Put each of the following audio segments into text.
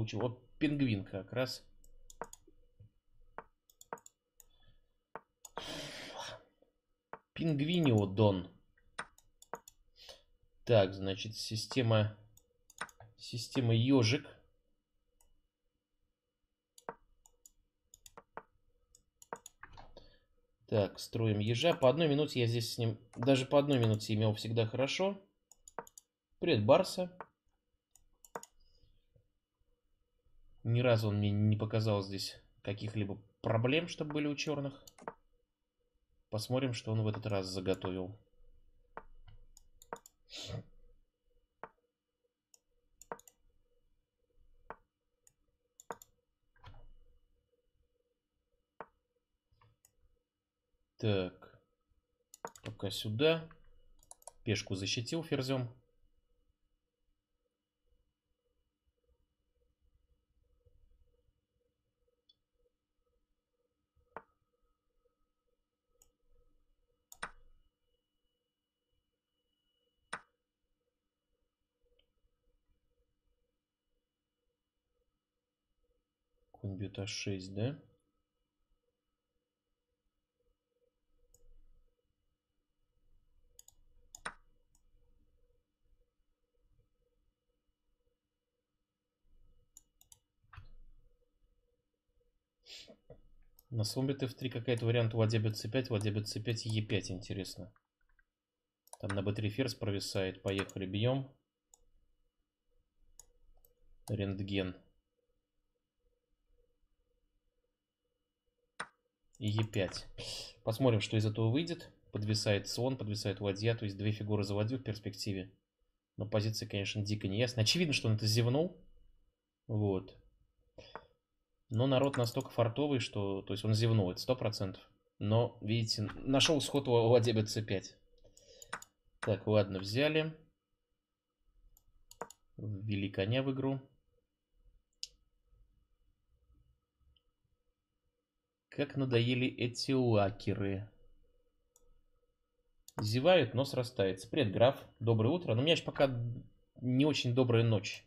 получил. Вот пингвин как раз. Пингвиниодон. Так, значит, система ежик. Так, строим ежа. По 1 минуте я здесь с ним... Даже по 1 минуте имел всегда хорошо. Привет, Барса. Ни разу он мне не показал здесь каких-либо проблем, чтобы были у черных. Посмотрим, что он в этот раз заготовил. Так. Пока сюда. Пешку защитил ферзем. Конь бьет А6, да? На слон бит f3 какая-то вариант ладья бьет c5, ладья бьет c5, e5, интересно. Там на b3 ферзь провисает. Поехали, бьем. Рентген. И e5. Посмотрим, что из этого выйдет. Подвисает слон, подвисает ладья, то есть две фигуры за ладью в перспективе. Но позиция, конечно, дико неясная. Очевидно, что он это зевнул. Вот. Но народ настолько фартовый, что... То есть он зевнул, это 100%. Но, видите, нашел сход ладья бьет c5. Так, ладно, взяли. Ввели коня в игру. Как надоели эти лакеры. Зевают, но срастается. Привет, граф. Доброе утро. Но у меня же пока не очень добрая ночь.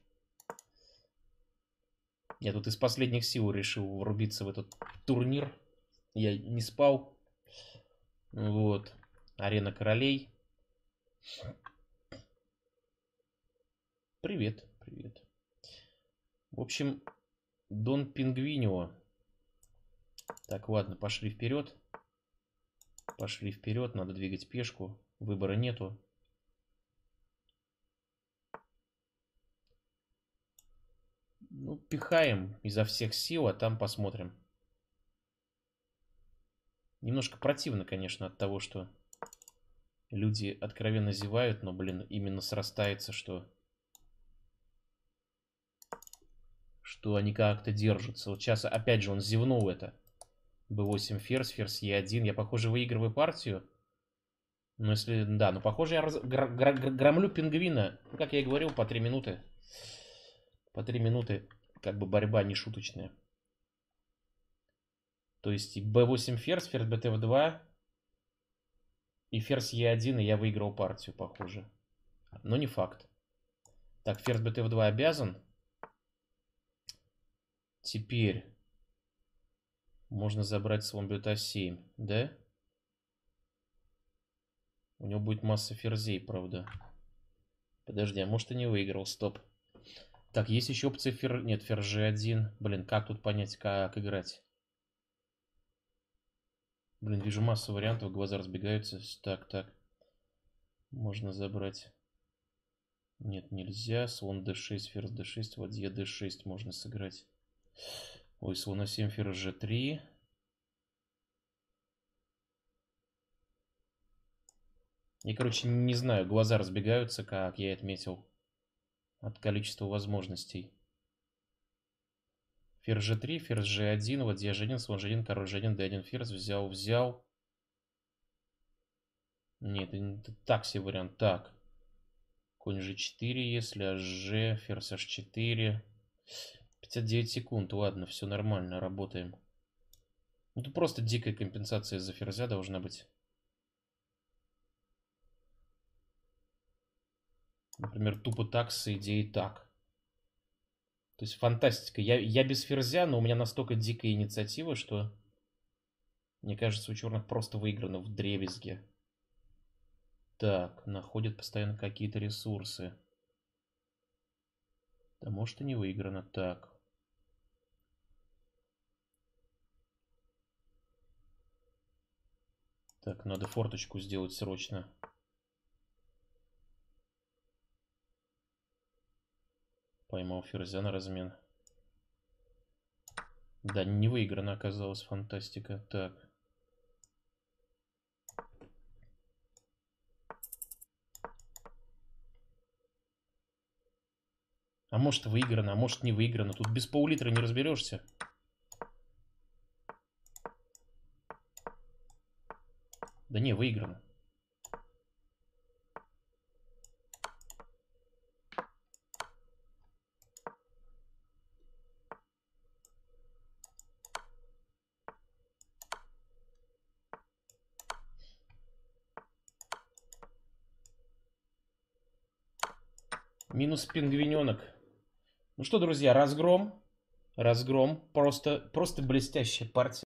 Я тут из последних сил решил врубиться в этот турнир. Я не спал. Вот. Арена королей. Привет, привет. В общем, Дон Пингвинио. Так, ладно, пошли вперед. Пошли вперед, надо двигать пешку. Выбора нету. Ну, пихаем изо всех сил, а там посмотрим. Немножко противно, конечно, от того, что люди откровенно зевают, но, блин, именно срастается, что они как-то держатся. Вот сейчас, опять же, он зевнул это. b8 ферзь, ферзь e1. Я, похоже, выигрываю партию. Но если... Да, но, похоже, я громлю пингвина. Ну, как я и говорил, по 3 минуты. По 3 минуты, как бы, борьба не шуточная. То есть b8 ферзь, ферзь btf2 и ферзь e1, и я выиграл партию, похоже. Но не факт. Так, ферзь btf2 обязан. Теперь можно забрать слон бьет а7, да? У него будет масса ферзей, правда. Подожди, а может и не выиграл, стоп. Так, есть еще опция Нет, ферзь g1. Блин, как тут понять, как играть? Блин, вижу массу вариантов, глаза разбегаются. Так, так. Можно забрать. Нет, нельзя. Слон d6, ферзь d6, ладья d6 можно сыграть. Ой, слон а7, ферзь g3. Я, короче, не знаю, глаза разбегаются, как я отметил, от количества возможностей. Ферзь g3, ферзь g1, ладья g1, слон g1, король g1, d1, ферзь, взял. Нет, это так себе вариант. Так. Конь g4, если hg, ферзь h4. 59 секунд, ладно, все нормально, работаем. Ну, тут просто дикая компенсация за ферзя должна быть. Например, тупо так с идеей так. То есть фантастика. Я без ферзя, но у меня настолько дикая инициатива, что... Мне кажется, у черных просто выиграно вдребезги. Так, находят постоянно какие-то ресурсы. Да может и не выиграно. Так. Так, надо форточку сделать срочно. Поймал ферзя на размен. Да, не выиграно оказалось, фантастика. Так. А может выиграно, а может не выиграно. Тут без пол-литра не разберешься. Да не, выиграно. Минус пингвиненок. Ну что, друзья, разгром. Разгром. Просто блестящая партия.